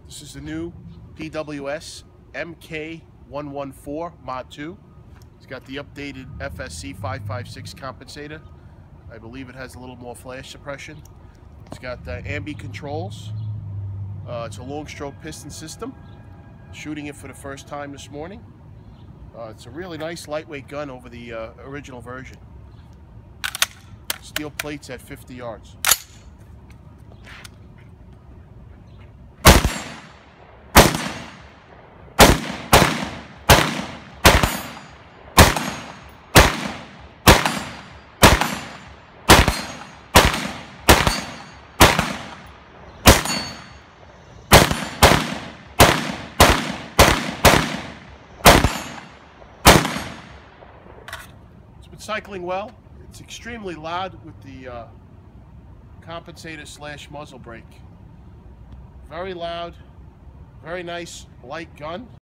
This is the new Pws Mk114 Mod 2. It's got the updated FSC 556 compensator. I believe it has a little more flash suppression. It's got ambi controls. It's a long stroke piston system. Shooting it for the first time this morning. It's a really nice lightweight gun over the original version. Steel plates at 50 yards. It's been cycling well. It's extremely loud with the compensator / muzzle brake. Very loud, very nice light gun.